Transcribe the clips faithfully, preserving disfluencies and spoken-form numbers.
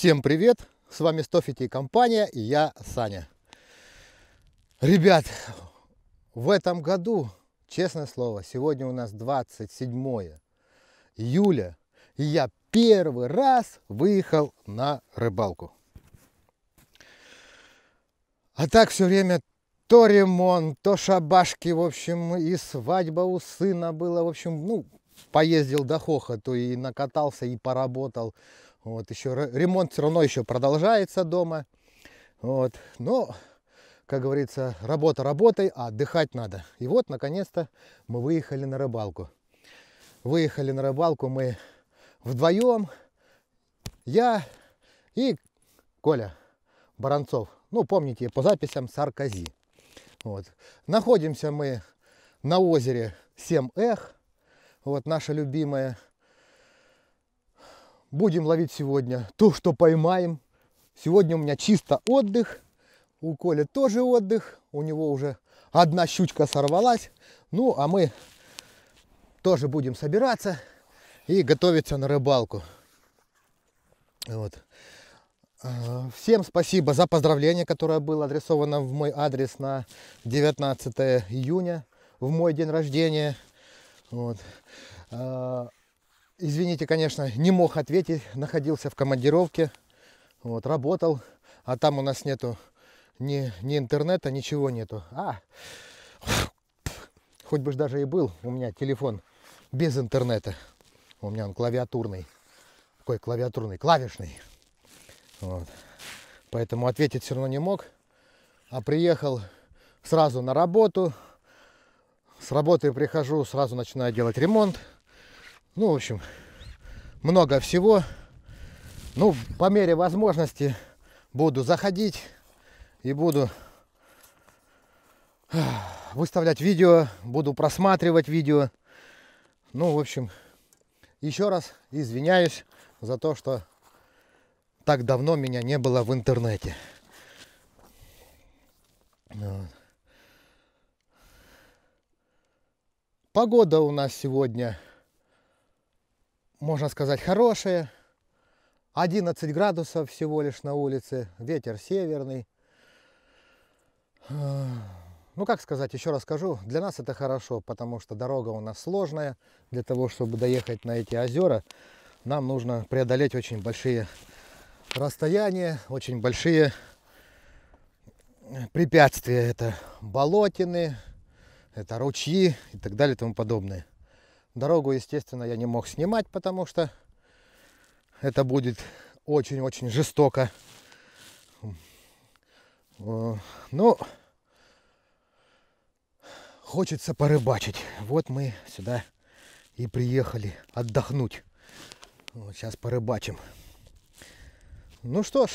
Всем привет! С вами Стофити и компания, и я Саня. Ребят, в этом году, честное слово, сегодня у нас двадцать седьмое июля, и я первый раз выехал на рыбалку. А так все время то ремонт, то шабашки, в общем, и свадьба у сына была, в общем, ну, поездил до хохоту и накатался, и поработал. Вот, еще ремонт все равно еще продолжается дома. Вот, но, как говорится, работа работой, а отдыхать надо. И вот, наконец-то, мы выехали на рыбалку. Выехали на рыбалку мы вдвоем, я и Коля Баранцов. Ну, помните, по записям Саркози. Вот. Находимся мы на озере семь эх. Вот наша любимая. Будем ловить сегодня то, что поймаем. Сегодня у меня чисто отдых. У Коли тоже отдых. У него уже одна щучка сорвалась. Ну, а мы тоже будем собираться и готовиться на рыбалку. Вот. Всем спасибо за поздравление, которое было адресовано в мой адрес на девятнадцатое июня, в мой день рождения. Вот. Извините, конечно, не мог ответить, находился в командировке, вот, работал, а там у нас нету ни, ни интернета, ничего нету. А, хоть бы ж даже и был у меня телефон без интернета, у меня он клавиатурный, какой клавиатурный, клавишный. Вот. Поэтому ответить все равно не мог, а приехал сразу на работу, с работы прихожу, сразу начинаю делать ремонт. Ну, в общем, много всего. Ну, по мере возможности буду заходить и буду выставлять видео, буду просматривать видео. Ну, в общем, еще раз извиняюсь за то, что так давно меня не было в интернете. Вот. Погода у нас сегодня, можно сказать, хорошая. одиннадцать градусов всего лишь на улице. Ветер северный. Ну, как сказать, еще раз скажу. Для нас это хорошо, потому что дорога у нас сложная. Для того, чтобы доехать на эти озера, нам нужно преодолеть очень большие расстояния, очень большие препятствия. Это болотины, это ручьи и так далее и тому подобное. Дорогу, естественно, я не мог снимать, потому что это будет очень-очень жестоко. Но хочется порыбачить. Вот мы сюда и приехали отдохнуть. Вот сейчас порыбачим. Ну что ж,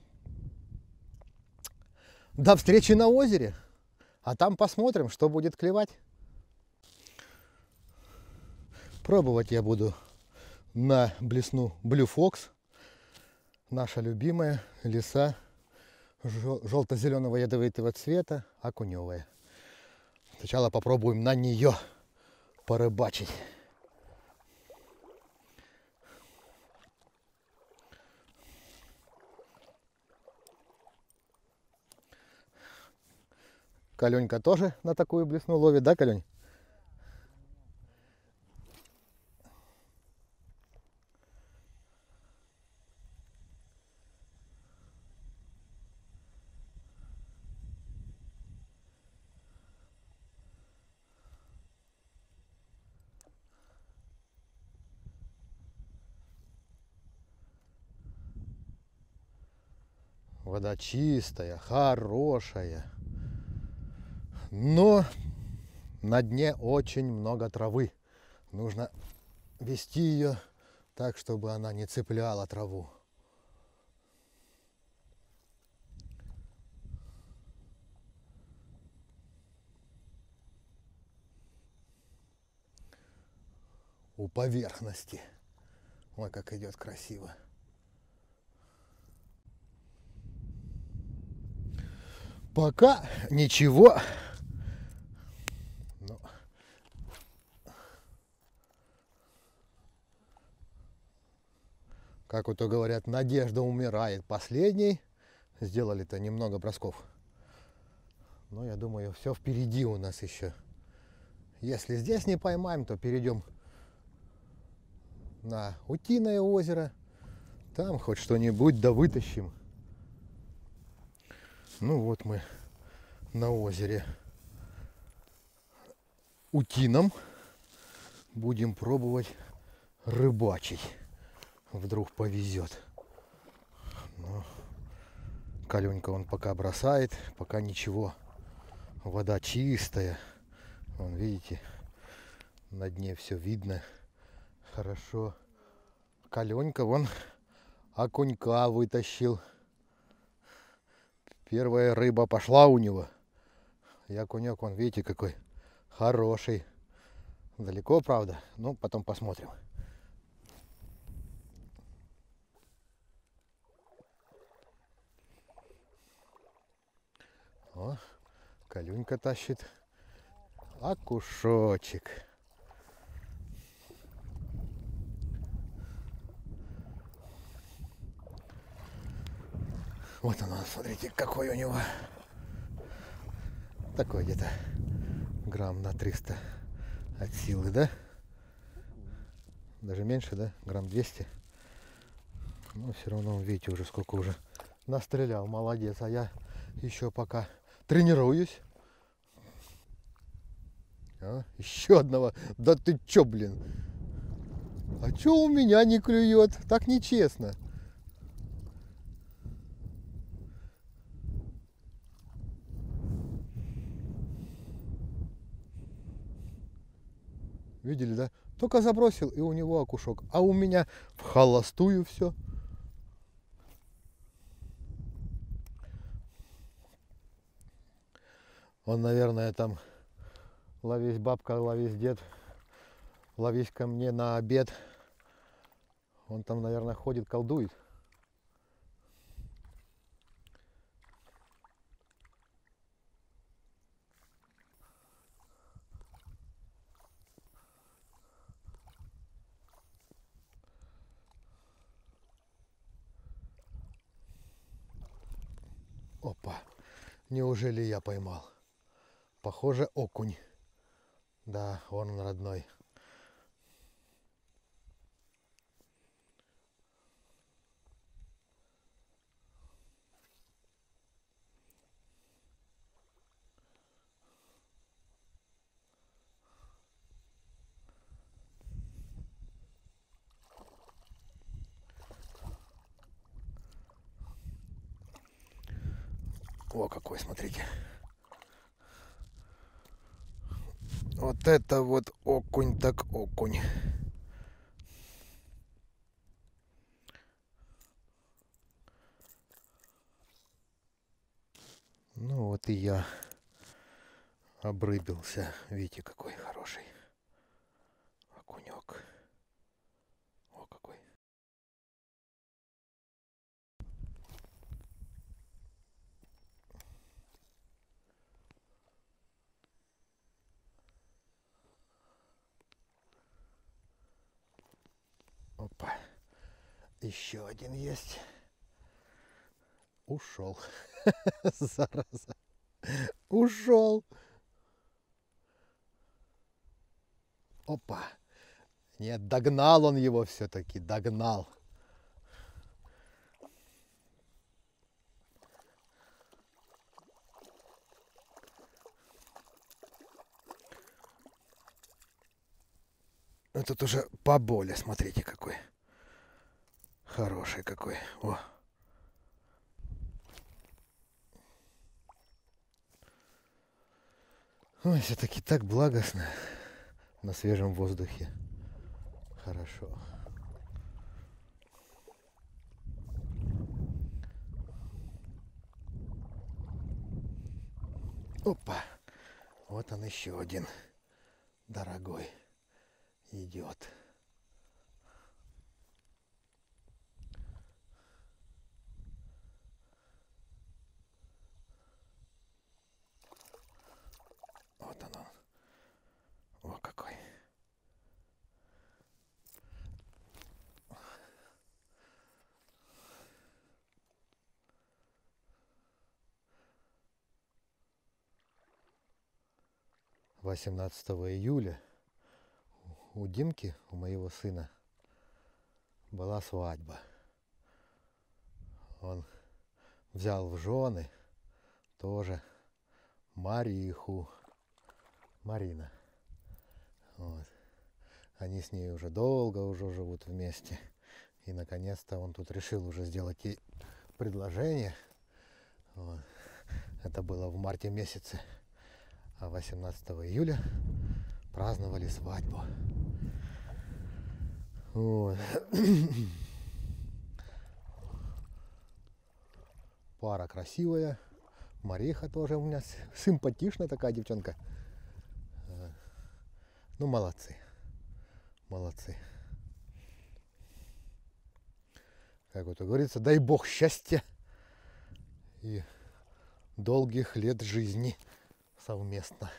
до встречи на озере. А там посмотрим, что будет клевать. Пробовать я буду на блесну Blue Fox. Наша любимая лиса желто-зеленого ядовитого цвета, окуневая. Сначала попробуем на нее порыбачить. Коленька тоже на такую блесну ловит, да, Колень? Вода чистая, хорошая. Но на дне очень много травы. Нужно вести ее так, чтобы она не цепляла траву. У поверхности. Ой, как идет красиво. Пока ничего. Но как вот то говорят, надежда умирает последней. Сделали-то немного бросков. Но я думаю, все впереди у нас еще. Если здесь не поймаем, то перейдем на Утиное озеро. Там хоть что-нибудь да вытащим. Ну вот мы на озере Утином. Будем пробовать рыбачить. Вдруг повезет. Но Каленька он пока бросает, пока ничего. Вода чистая. Вон, видите, на дне все видно. Хорошо. Каленька вон окунька вытащил. Первая рыба пошла у него. И окунек, вон, видите, какой хороший. Далеко, правда, но потом посмотрим. О, Калюнька тащит окушочек. Вот он, смотрите, какой у него. Такой где-то грамм на триста от силы, да? Даже меньше, да? Грамм двести. Но все равно, видите, уже сколько уже настрелял. Молодец. А я еще пока тренируюсь. А, еще одного. Да ты чё, блин? А чё у меня не клюет? Так нечестно. Видели, да? Только забросил, и у него окушок. А у меня в холостую все. Он, наверное, там ловись бабка, ловись дед, ловись ко мне на обед. Он там, наверное, ходит, колдует. Опа, неужели я поймал? Похоже, окунь. Да, он родной. О, какой, смотрите. Вот это вот окунь так окунь. Ну вот и я обрыбился. Видите, какой хороший окунек. О, какой. Опа. Еще один есть. Ушел. Зараза. Ушел. Опа. Нет, догнал он его все-таки. Догнал. Этот уже поболее. Смотрите, какой. Хороший какой. О. Ой, все-таки так благостно на свежем воздухе. Хорошо. Опа. Вот он еще один дорогой идет. Вот он. О, какой. восемнадцатого июля у Димки, у моего сына, была свадьба. Он взял в жены тоже Мариху, Марина. Вот. Они с ней уже долго уже живут вместе. И наконец-то он тут решил уже сделать ей предложение. Вот. Это было в марте месяце. А восемнадцатого июля праздновали свадьбу. Вот. Пара красивая. Мариха тоже у меня симпатичная такая девчонка. Ну, молодцы. Молодцы. Как вот говорится, дай бог счастья и долгих лет жизни совместно.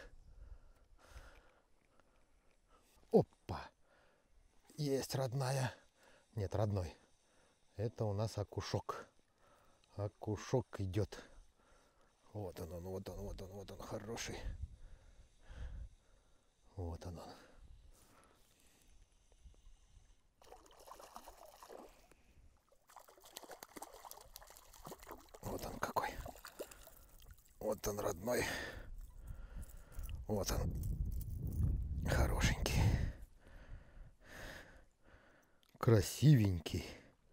Опа! Есть родная. Нет, родной. Это у нас окушок. Окушок идет. Вот он, он, вот он, вот он, вот он, хороший. Вот он. он. Вот он какой. Вот он родной. Вот он. Хорошенький. Красивенький.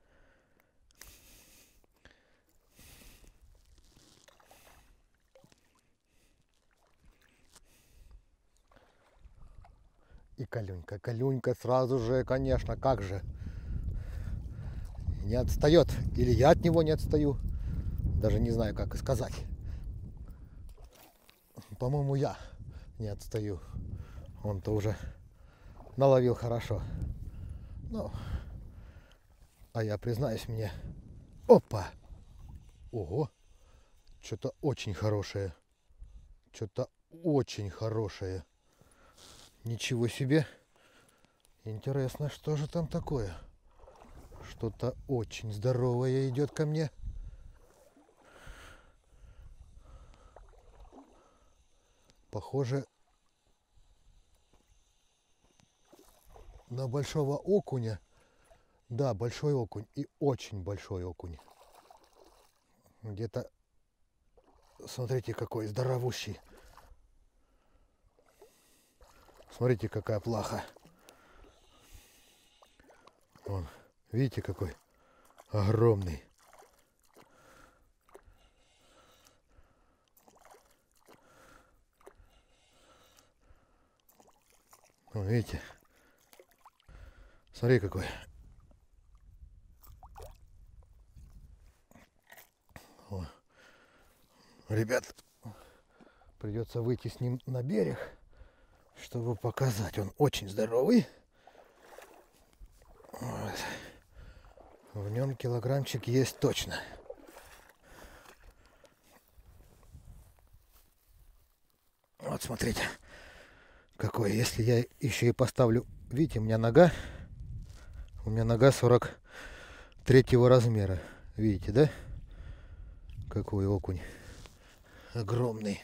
И Калюнька. Калюнька сразу же, конечно, как же. Не отстает. Или я от него не отстаю. Даже не знаю, как и сказать. По-моему, я не отстаю. Он-то уже наловил хорошо. Ну, а я, признаюсь, мне... Опа! Ого! Что-то очень хорошее. Что-то очень хорошее. Ничего себе. Интересно, что же там такое? Что-то очень здоровое идет ко мне. Похоже на большого окуня. Да, большой окунь. И очень большой окунь. Где-то, смотрите, какой здоровущий. Смотрите, какая плаха. Вон, видите, какой огромный. Вон, видите? Смотри, какой. О. Ребят, придется выйти с ним на берег, чтобы показать. Он очень здоровый. Вот. В нем килограммчик есть точно. Вот смотрите, какой. Если я еще и поставлю, видите, у меня нога, у меня нога сорок третьего размера. Видите, да? Какой окунь огромный.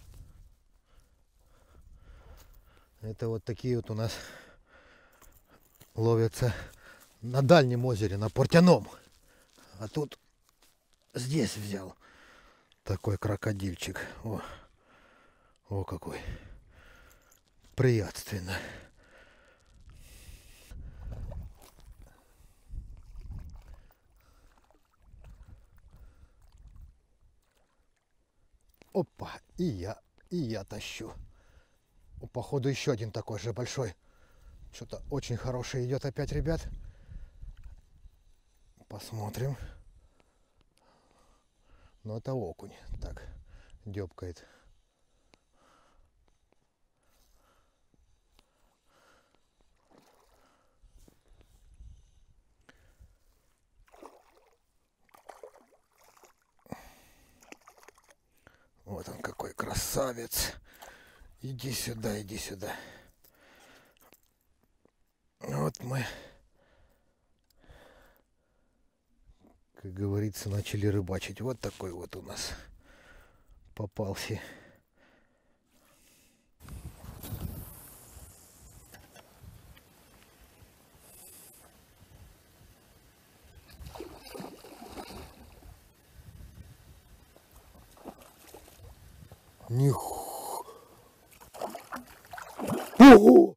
Это вот такие вот у нас ловятся на дальнем озере, на Портяном. А тут здесь взял такой крокодильчик. О, о какой. Приятственно. Опа, и я, и я тащу. Походу еще один такой же большой. Что-то очень хорошее идет опять, ребят. Посмотрим. Ну, это окунь. Так, дёбкает. Вот он какой красавец. Иди сюда, иди сюда. Вот мы, как говорится, начали рыбачить. Вот такой вот у нас попался. Ниху. Ого!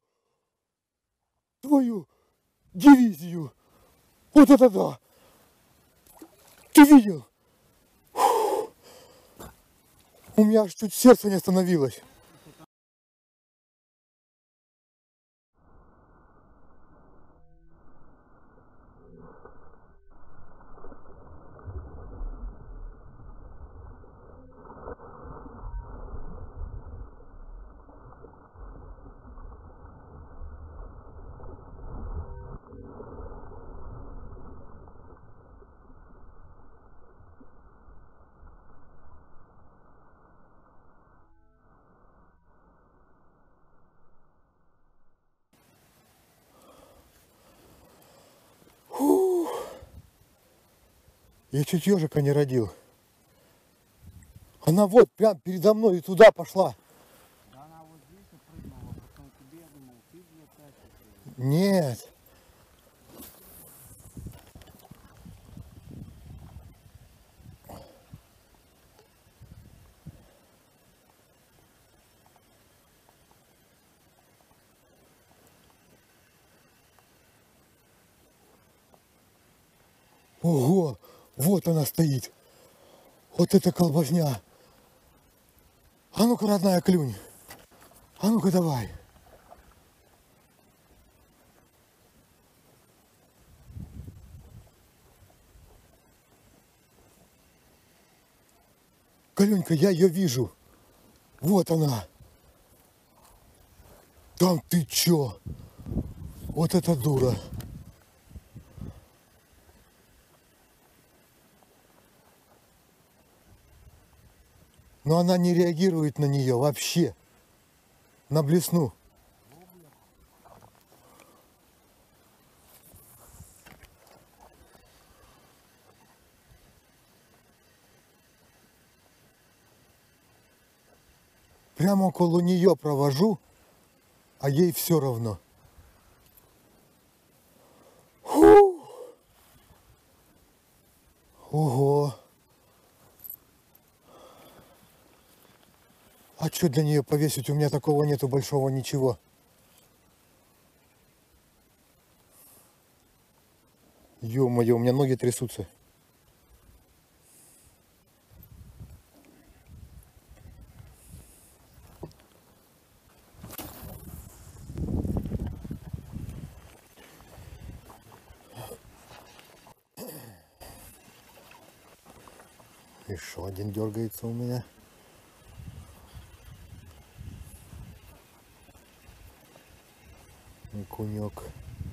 Твою дивизию. Вот это да. Ты видел? Фу. У меня аж чуть сердце не остановилось. Я чуть ежика не родил. Она вот прям передо мной и туда пошла. Да она вот здесь и прыгнула, потом тебе, я думал, ты где опять прыгнула. Нет. Ого, вот она стоит. Вот эта колбасня. А ну-ка, родная, клюнь. А ну-ка, давай. Каленька, я ее вижу. Вот она. Там ты чё? Вот эта дура. Но она не реагирует на нее вообще. На блесну. Прямо около нее провожу, а ей все равно. Фу. Ого. А что для нее повесить? У меня такого нету большого ничего. Ё-моё, у меня ноги трясутся. Еще один дергается у меня. Окунек.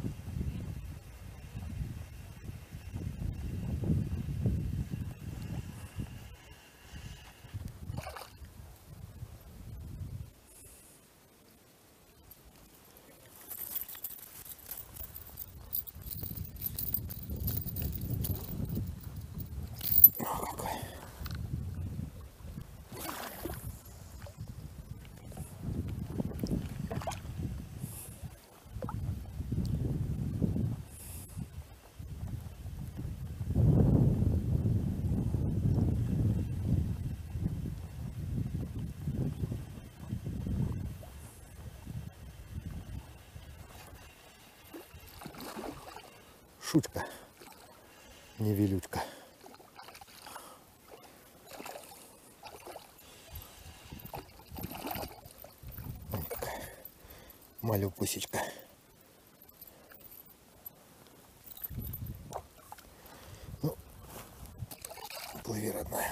Шучка, не велючка. Вот такая малюпусечка. Ну, плыви, родная.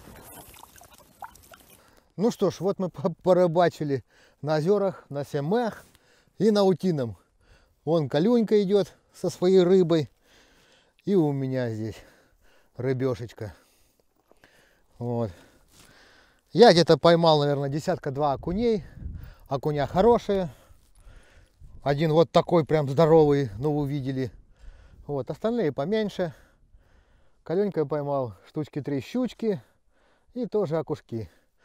Ну что ж, вот мы порыбачили на озерах, на Семах и на Утином. Вон Калюнька идет со своей рыбой. И у меня здесь рыбешечка. Вот. Я где-то поймал, наверное, десятка-два окуней. Окуня хорошие. Один вот такой прям здоровый, ну вы видели. Вот, остальные поменьше. Калюнька поймал штучки три щучки и тоже окушки.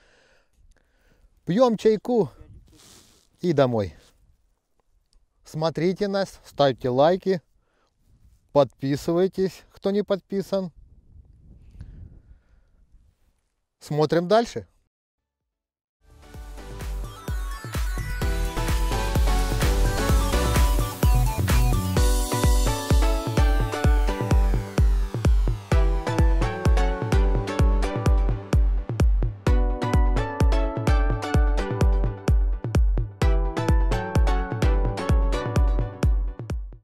Пьем чайку и домой. Смотрите нас, ставьте лайки, подписывайтесь, кто не подписан. Смотрим дальше.